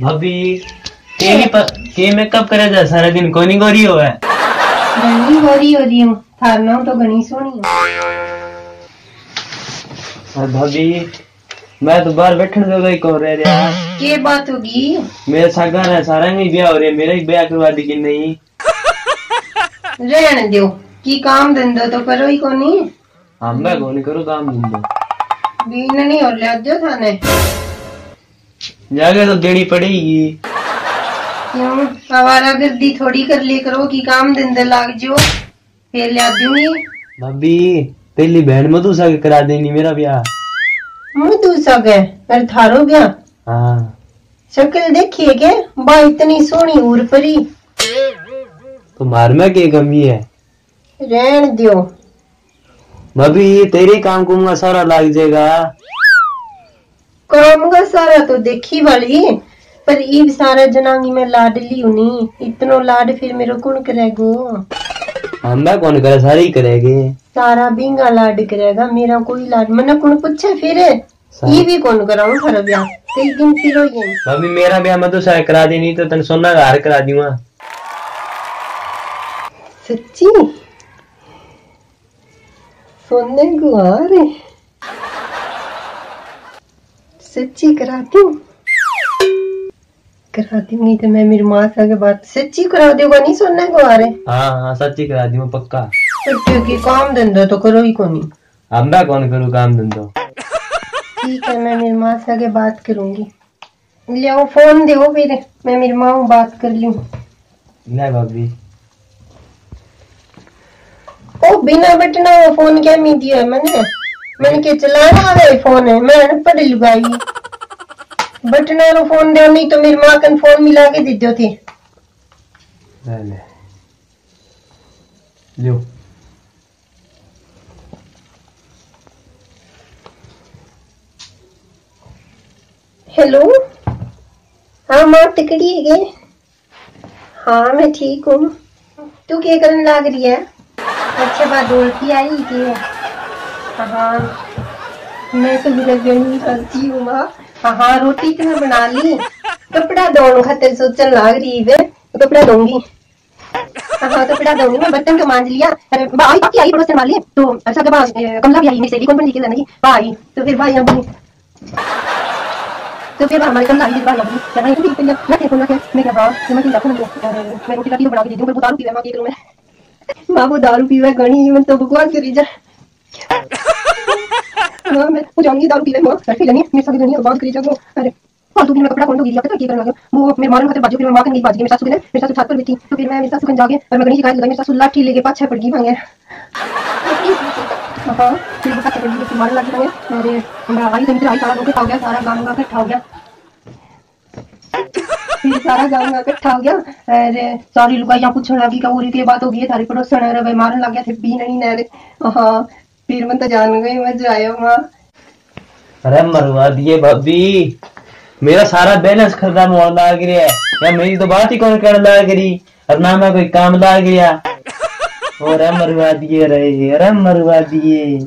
भाभी के मेकअप करे जा सारा दिन कोनी गोरी हो है। घनी गोरी हो रही हूँ, थारना तो घनी सोनी और भाभी मैं तो बाहर बैठने जगह ही कौन रह रहा। ये बात होगी? मेरे सागर है सारा में ब्याह हो रहा है, मेरा ही ब्याह करवा दी कि नहीं। रहने दो की काम धंधा तो करो ही कोनी। हाँ मैं कौन करूँ काम धंधा, बीन नहीं हो लिया जो थाने जाके तो देनी पड़ेगी। क्यों आवारागर्दी थोड़ी कर लिया करो कि काम धंधा लाग जो फिर लिया दूंगी। भाभी पहली बहन मधु सा करा देनी मेरा ब्याह। मधु सा है पर थारो ब्याह? हाँ शक्ल देखिए के बा इतनी सोनी उर परी तो मार में क्या कमी है। रहन दियो भाभी तेरे काम कूंगा सारा लाग जाएगा। काम का सारा तो देखी वाली पर ईब सारा जनांगी में लाडली हुनी, इतनो लाड फिर मेरे कौन करेगो। हम मैं कौन करे सारे ही करेंगे। सारा बिंगा लाड करेगा मेरा कोई लाड मना कौन पूछे फिर ये भी कौन कराऊं खरा ब्याह कई दिन फिर हो ये। भाभी मेरा ब्याह मधु सा करा देनी तो तन सोना का हार करा दूंगा। सच्ची सोने को हार सच्ची करा दूं नहीं तो मैं मेरी माँ से बात सच्ची करा दूंगा नहीं सोने को हारे। हाँ हाँ सच्ची करा दूंगा पक्का। क्योंकि काम धंधा तो करो ही कोनी। अब मैं कौन करूँ काम धंधो। ठीक है मैं मेरी माँ से आगे बात करूंगी। ले आओ फोन दो फिर मैं मेरी माँ बात कर लूं। नहीं भाभी ओ बिना बटना फोन क्या मी दिया है मैंने के चलाना है फोन है मैं पढ़ लुगाई बटना रो फोन दे नहीं तो मेरी माँ कन फोन मिला के दे दो थे। ले लो हेलो हाँ माँ टिकड़ी है। हाँ मैं ठीक हूँ, तू क्या करने लग रही है? अच्छा बात उल्टी आई थी। हाँ मैं तो बिलगनी करती हूँ माँ। हाँ रोटी तो मैं बना ली, कपड़ा धोने खातिर सोचने लग रही है तो कपड़ा धोऊंगी। हाँ कपड़ा धोऊंगी मैं, बर्तन तो मांज लिया। भाई की आई पड़ोसन वाली तो अच्छा के बाद कमला भी आई मेरी सहेली कौन बन लेके नहीं भाई तो फिर भाई अभी तो फिर हमारे कमला आई भाई अभी क्या नहीं तो मैं क्या बोलूं मैं क्या बात मैं क्या करूं मैं रोटी बना के दे दूं पर दारू पीवे मां के करूं मैं मां वो दारू पीवे गणी मैं तो बकवास करी जा। हां मैं जाऊंगी दारू पीवे मां फिर नहीं मेरे साथ नहीं बात करी जाओ। अरे फालतू की मैं कपड़ा कौन तो गिर गया क्या करना वो मेरे मारन खातिर बाजू फिर मैं मां के नहीं बाज गई मेरे सासू ने मेरे सासू छत पर बैठी तो फिर मैं मेरे सासू कन जाके और मैं गणी शिकायत लगाई मेरे सासू लाठी लेके पाछे पड़ गई भांगे। हाँ फिर वो पाछे पड़ गई फिर मारने लगी भांगे। अरे हमरा आई तो आई सारा लोग इकट्ठा हो गया, सारा गांव का इकट्ठा हो गया फिर सारा गांव का इकट्ठा हो गया। अरे सारी लुगाइयां पूछने लगी कि पूरी की बात हो गई थारी पड़ोसन है मारन लग गया थे भी नहीं नहरे। हाँ फिर मैं तो जान गई मजा आया मां। अरे मरवा दिए भाभी मेरा सारा बैलेंस खत्म होने लग गया है या मेरी तो बात ही कौन करने लग रही और ना मैं कोई काम लग गया और मरवा दिए रहे। अरे मरवा दिए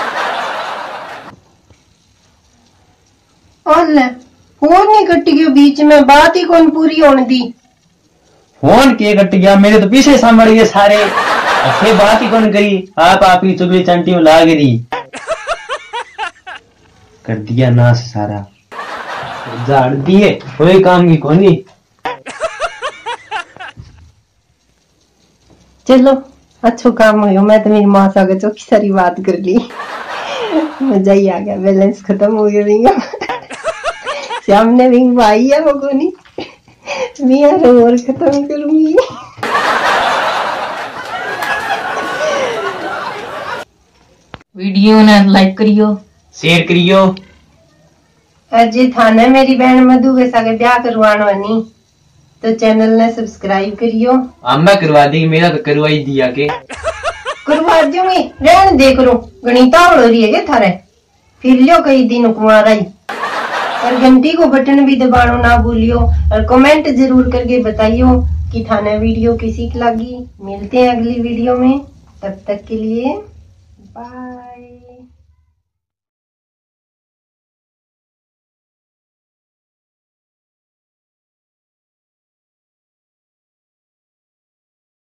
और फोन नहीं कट गया बीच में बात ही कौन पूरी होने दी। फोन के कट गया मेरे तो पीछे संभल गए सारे अच्छे बात ही कौन करी आप ही चुगली चंटी में लाग रही कर दिया नाश सारा झाड़ दिए कोई काम की कोनी। चलो अच्छो काम हो मैं तो मेरी माँ से आगे चौकी सारी बात कर ली मजा ही आ गया बैलेंस खत्म हो गया सामने भी भाई है वो कोनी मैं और खत्म करूंगी। वीडियो ने लाइक करियो शेयर करियो। अजय थाना मेरी बहन मधु के साथ ब्याह करवाना नहीं तो चैनल ने सब्सक्राइब करियो। मैं करवा दी मेरा तो करवाई दिया के करवा दूंगी रहने दे करो गणिता हो रही है थारे फिर लियो कई दिन कुमारा ही और घंटी को बटन भी दबानो ना भूलियो और कमेंट जरूर करके बताइयो कि थाना वीडियो किसी की लगी। मिलते हैं अगली वीडियो में, तब तक के लिए बाय।